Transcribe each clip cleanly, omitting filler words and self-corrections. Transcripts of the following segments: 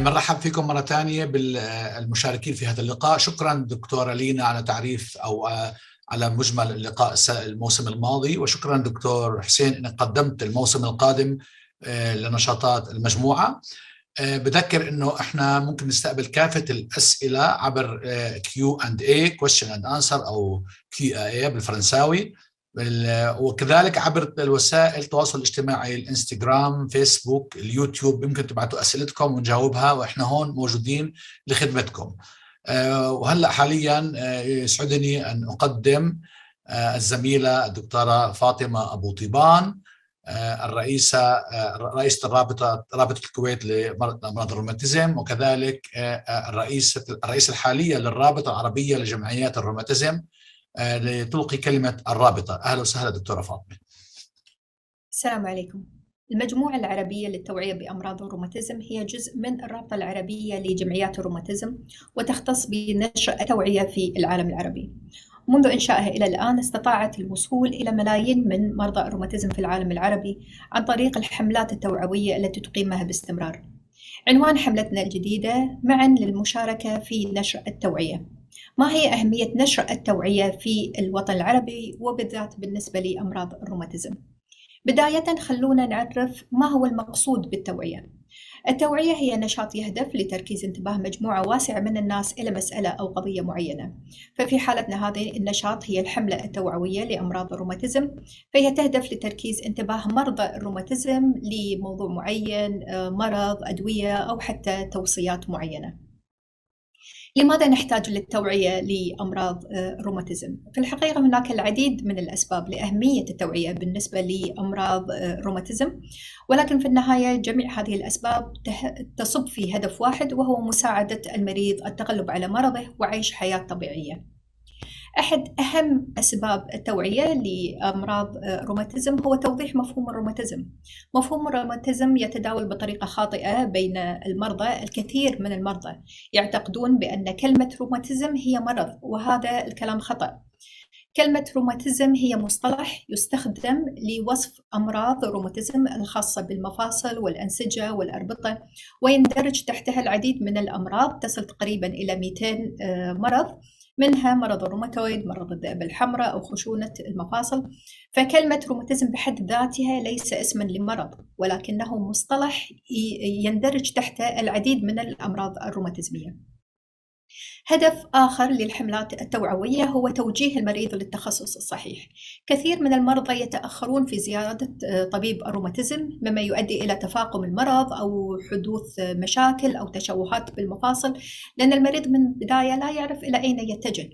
بنرحب فيكم مرة ثانية بالمشاركين في هذا اللقاء. شكرا دكتورة لينا على تعريف أو على مجمل اللقاء الموسم الماضي، وشكرا دكتور حسين أنك قدمت الموسم القادم لنشاطات المجموعة. بذكر أنه إحنا ممكن نستقبل كافة الأسئلة عبر Q&A question and answer أو Q&A بالفرنساوي، وكذلك عبر الوسائل التواصل الاجتماعي الانستغرام، فيسبوك، اليوتيوب. يمكن تبعتوا أسئلتكم ونجاوبها، وإحنا هون موجودين لخدمتكم. وهلأ حاليا يسعدني أن أقدم الزميلة الدكتورة فاطمة أبو طيبان، رئيسة رابطة الكويت لأمراض الروماتيزم، وكذلك الرئيسة الحالية للرابطة العربية لجمعيات الروماتيزم، لتلقي كلمة الرابطة. أهلا وسهلا دكتورة فاطمة. السلام عليكم. المجموعة العربية للتوعية بأمراض الروماتيزم هي جزء من الرابطة العربية لجمعيات الروماتيزم، وتختص بنشر التوعية في العالم العربي. منذ إنشائها إلى الآن استطاعت الوصول إلى ملايين من مرضى الروماتيزم في العالم العربي عن طريق الحملات التوعوية التي تقيمها باستمرار. عنوان حملتنا الجديدة معا للمشاركة في نشر التوعية. ما هي أهمية نشر التوعية في الوطن العربي وبالذات بالنسبة لأمراض الروماتيزم؟ بداية خلونا نعرف ما هو المقصود بالتوعية. التوعية هي نشاط يهدف لتركيز انتباه مجموعة واسعة من الناس إلى مسألة أو قضية معينة. ففي حالتنا هذه النشاط هي الحملة التوعوية لأمراض الروماتيزم، فهي تهدف لتركيز انتباه مرضى الروماتيزم لموضوع معين، مرض، أدوية أو حتى توصيات معينة. لماذا نحتاج للتوعية لأمراض الروماتيزم؟ في الحقيقة هناك العديد من الأسباب لأهمية التوعية بالنسبة لأمراض الروماتيزم، ولكن في النهاية جميع هذه الأسباب تصب في هدف واحد، وهو مساعدة المريض التغلب على مرضه وعيش حياة طبيعية. أحد أهم أسباب التوعية لأمراض الروماتيزم هو توضيح مفهوم الروماتيزم. مفهوم الروماتيزم يتداول بطريقة خاطئة بين المرضى. الكثير من المرضى يعتقدون بأن كلمة روماتيزم هي مرض، وهذا الكلام خطأ. كلمة روماتيزم هي مصطلح يستخدم لوصف أمراض الروماتيزم الخاصة بالمفاصل والأنسجة والأربطة، ويندرج تحتها العديد من الأمراض تصل تقريبا إلى 200 مرض، منها مرض الروماتويد، مرض الذئبة الحمراء أو خشونة المفاصل. فكلمة روماتيزم بحد ذاتها ليس اسما لمرض، ولكنه مصطلح يندرج تحت العديد من الأمراض الروماتيزمية. هدف آخر للحملات التوعوية هو توجيه المريض للتخصص الصحيح. كثير من المرضى يتأخرون في زيارة طبيب الروماتيزم، مما يؤدي إلى تفاقم المرض أو حدوث مشاكل أو تشوهات بالمفاصل، لأن المريض من البداية لا يعرف إلى أين يتجه.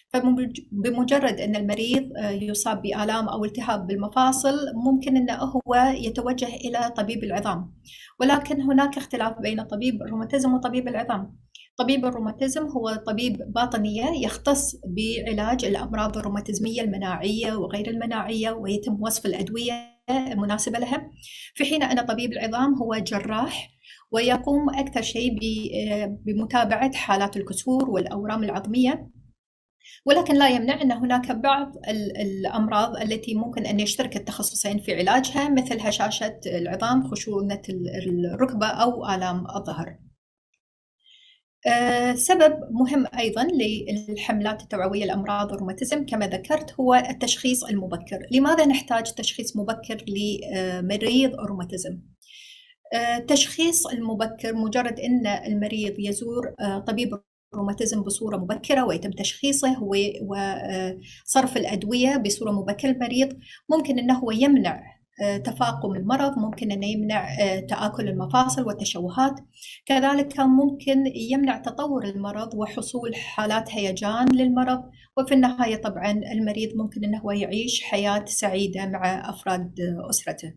فبمجرد أن المريض يصاب بآلام أو التهاب بالمفاصل ممكن أنه هو يتوجه إلى طبيب العظام، ولكن هناك اختلاف بين طبيب الروماتيزم وطبيب العظام. طبيب الروماتيزم هو طبيب باطنية يختص بعلاج الأمراض الروماتيزمية المناعية وغير المناعية، ويتم وصف الأدوية المناسبة لها، في حين أن طبيب العظام هو جراح ويقوم أكثر شيء بمتابعة حالات الكسور والأورام العظمية. ولكن لا يمنع أن هناك بعض الأمراض التي ممكن أن يشترك التخصصين في علاجها، مثل هشاشة العظام، خشونة الركبة أو آلام الظهر. سبب مهم أيضاً للحملات التوعوية لأمراض الروماتيزم كما ذكرت هو التشخيص المبكر. لماذا نحتاج تشخيص مبكر لمريض الروماتيزم؟ التشخيص المبكر مجرد أن المريض يزور طبيب الروماتيزم بصورة مبكرة ويتم تشخيصه وصرف الأدوية بصورة مبكرة المريض، ممكن أنه يمنع تفاقم المرض، ممكن أن يمنع تآكل المفاصل والتشوهات، كذلك ممكن يمنع تطور المرض وحصول حالات هيجان للمرض، وفي النهاية طبعا المريض ممكن أنه يعيش حياة سعيدة مع أفراد أسرته.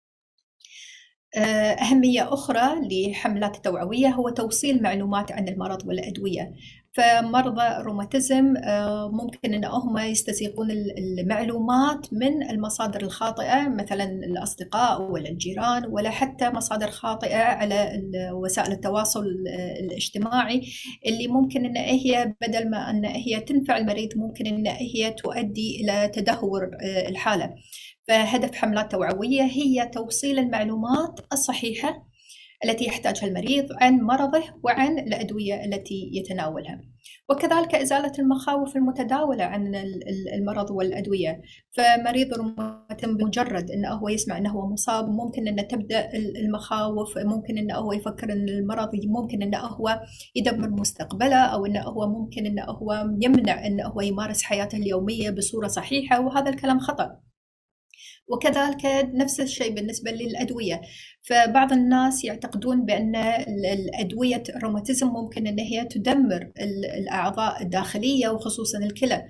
أهمية أخرى لحملات التوعوية هو توصيل معلومات عن المرض والأدوية. فمرضى الروماتيزم ممكن أن هم يستسيغون المعلومات من المصادر الخاطئة، مثلا الأصدقاء ولا الجيران، ولا حتى مصادر خاطئة على وسائل التواصل الاجتماعي، اللي ممكن أن هي بدل ما أن هي تنفع المريض ممكن أن هي تؤدي إلى تدهور الحالة. فهدف حملات توعوية هي توصيل المعلومات الصحيحة التي يحتاجها المريض، عن مرضه وعن الأدوية التي يتناولها، وكذلك إزالة المخاوف المتداولة عن المرض والأدوية. فمريض الروماتيزم بمجرد أنه هو يسمع أنه هو مصاب ممكن أن تبدأ المخاوف، ممكن أنه هو يفكر أن المرض ممكن أنه هو يدمر مستقبله، أو أنه هو ممكن أنه هو يمنع أنه هو يمارس حياته اليومية بصورة صحيحة، وهذا الكلام خطأ. وكذلك نفس الشيء بالنسبة للأدوية. فبعض الناس يعتقدون بأن الأدوية الروماتيزم ممكن أن هي تدمر الأعضاء الداخلية وخصوصا الكلى،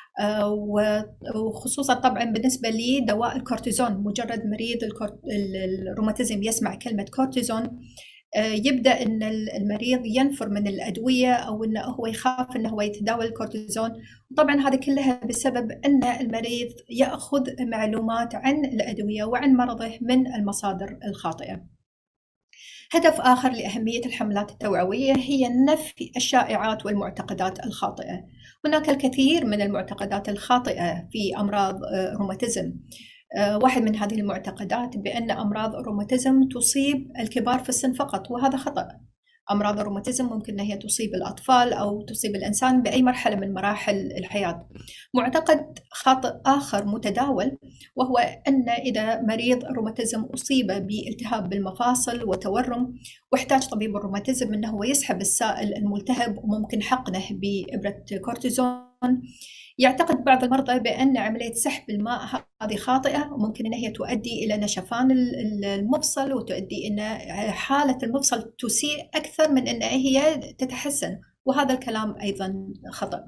وخصوصا طبعا بالنسبة لدواء الكورتيزون. مجرد مريض الروماتيزم يسمع كلمة كورتيزون يبدأ أن المريض ينفر من الأدوية، أو أنه هو يخاف أنه هو يتداول الكورتيزون. وطبعا هذه كلها بسبب أن المريض يأخذ معلومات عن الأدوية وعن مرضه من المصادر الخاطئة. هدف آخر لأهمية الحملات التوعوية هي نفي الشائعات والمعتقدات الخاطئة. هناك الكثير من المعتقدات الخاطئة في أمراض الروماتيزم. واحد من هذه المعتقدات بأن أمراض الروماتيزم تصيب الكبار في السن فقط، وهذا خطأ. أمراض الروماتيزم ممكن أن هي تصيب الأطفال أو تصيب الإنسان بأي مرحلة من مراحل الحياة. معتقد خاطئ آخر متداول وهو أن إذا مريض الروماتيزم أصيب بالتهاب بالمفاصل وتورم واحتاج طبيب الروماتيزم أنه هو يسحب السائل الملتهب وممكن حقنه بإبرة كورتيزون، يعتقد بعض المرضى بأن عملية سحب الماء هذه خاطئة، وممكن أن هي تؤدي إلى نشفان المفصل، وتؤدي أن حالة المفصل تسيء أكثر من أن هي تتحسن، وهذا الكلام أيضا خطأ.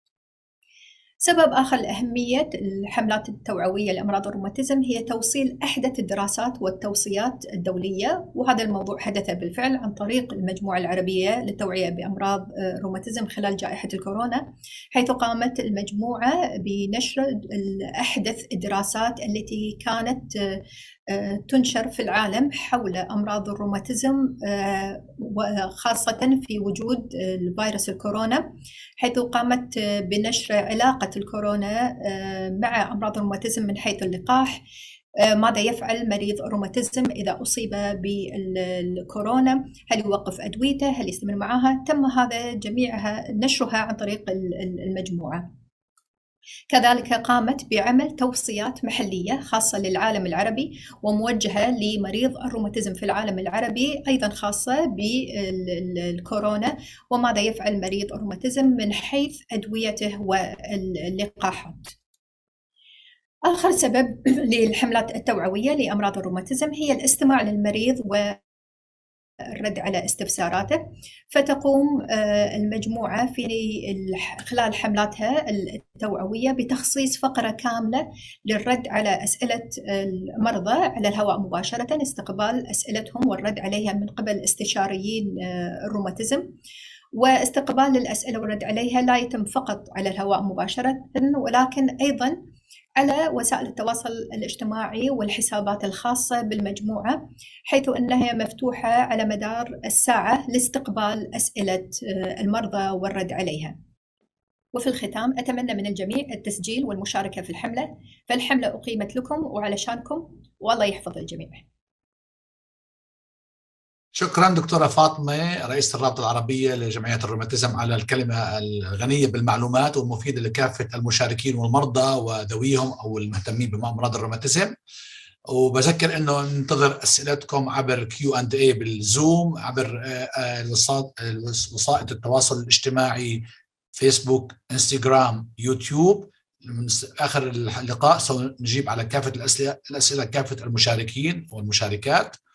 سبب آخر لأهمية الحملات التوعوية لأمراض الروماتيزم هي توصيل أحدث الدراسات والتوصيات الدولية، وهذا الموضوع حدث بالفعل عن طريق المجموعة العربية للتوعية بأمراض الروماتيزم خلال جائحة الكورونا، حيث قامت المجموعة بنشر أحدث الدراسات التي كانت تنشر في العالم حول أمراض الروماتيزم، وخاصة في وجود الفيروس الكورونا، حيث قامت بنشر علاقة الكورونا مع أمراض الروماتيزم من حيث اللقاح. ماذا يفعل مريض الروماتيزم إذا أصيب بالكورونا؟ هل يوقف أدويته؟ هل يستمر معها؟ تم هذا جميعها نشرها عن طريق المجموعة. كذلك قامت بعمل توصيات محلية خاصة للعالم العربي وموجهة لمريض الروماتيزم في العالم العربي، أيضا خاصة بالكورونا، وماذا يفعل مريض الروماتيزم من حيث أدويته واللقاحات. آخر سبب للحملات التوعوية لأمراض الروماتيزم هي الاستماع للمريض والرد على استفساراته. فتقوم المجموعة في خلال حملاتها التوعوية بتخصيص فقرة كاملة للرد على أسئلة المرضى على الهواء مباشرة، استقبال أسئلتهم والرد عليها من قبل استشاريين الروماتيزم. واستقبال الأسئلة والرد عليها لا يتم فقط على الهواء مباشرة، ولكن أيضا على وسائل التواصل الاجتماعي والحسابات الخاصة بالمجموعة، حيث أنها مفتوحة على مدار الساعة لاستقبال أسئلة المرضى والرد عليها. وفي الختام أتمنى من الجميع التسجيل والمشاركة في الحملة، فالحملة أقيمت لكم وعلشانكم، والله يحفظ الجميع. شكرا دكتورة فاطمة رئيسة الرابطة العربية لجمعيات الروماتيزم على الكلمة الغنية بالمعلومات والمفيدة لكافة المشاركين والمرضى وذويهم أو المهتمين بأمراض الروماتيزم. وبذكر أنه ننتظر أسئلتكم عبر Q&A بالزوم، عبر وسائل التواصل الاجتماعي فيسبوك، انستغرام، يوتيوب. من آخر اللقاء سنجيب على كافة الأسئلة كافة المشاركين والمشاركات.